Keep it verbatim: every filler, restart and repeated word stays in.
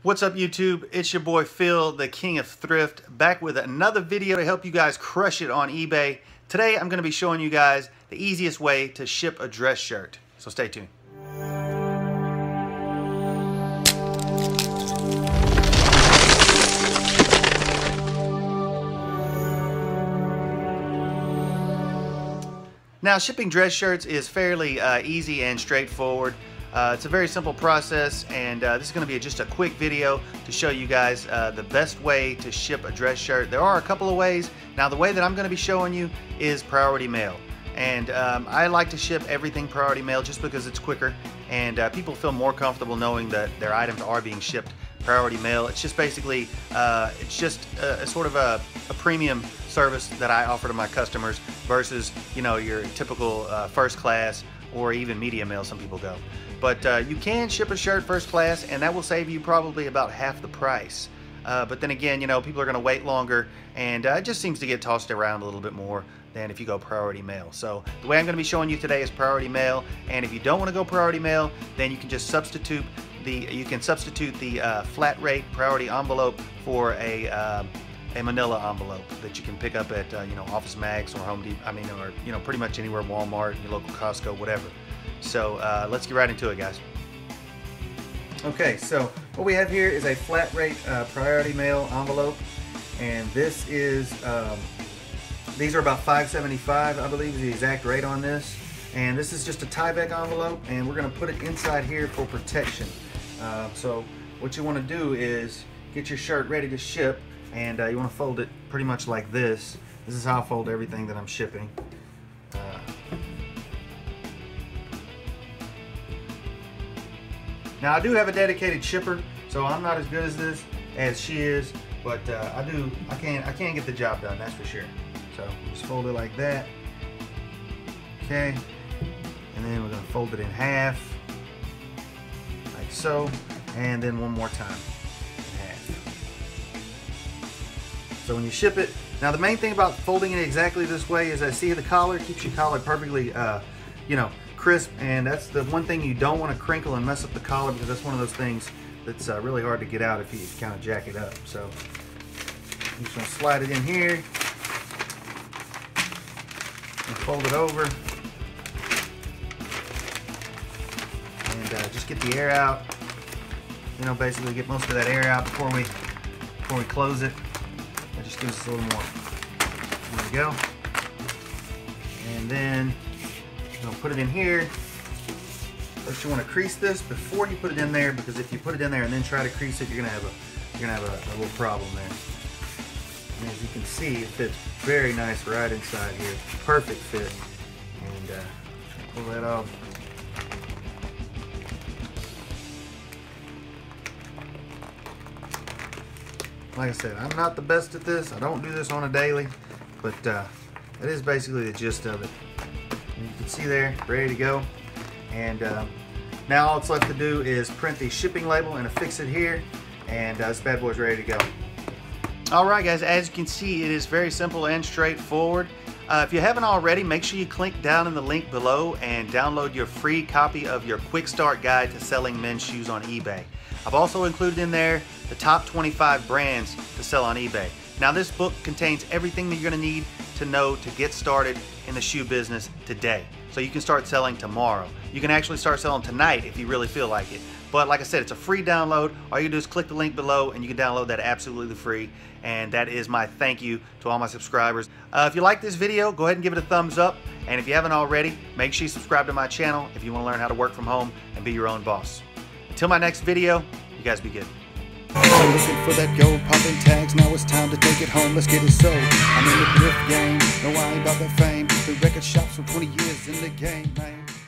What's up YouTube? It's your boy Phil, the king of thrift, back with another video to help you guys crush it on eBay. Today I'm going to be showing you guys the easiest way to ship a dress shirt. So stay tuned. Now, shipping dress shirts is fairly uh, easy and straightforward. Uh, it's a very simple process, and uh, this is going to be just a quick video to show you guys uh, the best way to ship a dress shirt. There are a couple of ways. Now, the way that I'm going to be showing you is priority mail. And um, I like to ship everything priority mail just because it's quicker, and uh, people feel more comfortable knowing that their items are being shipped priority mail. It's just basically, uh, it's just a, a sort of a, a premium service that I offer to my customers versus, you know, your typical uh, first class or even media mail some people go. But uh, you can ship a shirt first class, and that will save you probably about half the price. Uh, but then again, you know, people are going to wait longer, and uh, it just seems to get tossed around a little bit more than if you go priority mail. So the way I'm going to be showing you today is priority mail, and if you don't want to go priority mail, then you can just substitute the you can substitute the uh, flat rate priority envelope for a uh, a manila envelope that you can pick up at uh, you know, Office Max or Home Depot. I mean, or you know, pretty much anywhere, Walmart, your local Costco, whatever. So uh, let's get right into it, guys. Okay, so what we have here is a flat rate uh, priority mail envelope, and this is um, these are about five seventy-five, I believe is the exact rate on this. And this is just a tie-back envelope, and we're going to put it inside here for protection. Uh, so what you want to do is get your shirt ready to ship, and uh, you want to fold it pretty much like this. This is how I fold everything that I'm shipping. Uh, Now I do have a dedicated shipper, so I'm not as good as this as she is, but uh, I do I can I can get the job done, that's for sure. So just fold it like that. Okay, and then we're gonna fold it in half, like so, and then one more time in half. So when you ship it, now the main thing about folding it exactly this way is I see the collar keeps your collar perfectly, uh, you know, crisp, and that's the one thing you don't want to crinkle and mess up the collar, because that's one of those things that's uh, really hard to get out if you kind of jack it up. So I'm just going to slide it in here and fold it over, and uh, just get the air out. You know, basically get most of that air out before we before we close it. That just gives us a little more. There we go. And then I'll put it in here. First, you want to crease this before you put it in there, because if you put it in there and then try to crease it, you're gonna have a you're gonna have a, a little problem there. And as you can see, it fits very nice right inside here. Perfect fit. And uh, pull that off. Like I said, I'm not the best at this. I don't do this on a daily, but uh, that is basically the gist of it. And you can see there, ready to go. And uh, now all it's left to do is print the shipping label and affix it here, and uh, this bad boy's ready to go. Alright guys, as you can see, it is very simple and straightforward. Uh, if you haven't already, make sure you click down in the link below and download your free copy of your quick start guide to selling men's shoes on eBay. I've also included in there the top twenty-five brands to sell on eBay. Now, this book contains everything that you're going to need to know to get started in the shoe business today. So you can start selling tomorrow. You can actually start selling tonight if you really feel like it. But like I said, it's a free download. All you do is click the link below and you can download that absolutely free. And that is my thank you to all my subscribers. Uh, if you like this video, go ahead and give it a thumbs up. And if you haven't already, make sure you subscribe to my channel if you want to learn how to work from home and be your own boss. Until my next video, you guys be good. So looking for that gold, popping tags, now it's time to take it home, let's get it sold. I'm in the thrift game, no I ain't about that fame. The record shops for twenty years in the game, man.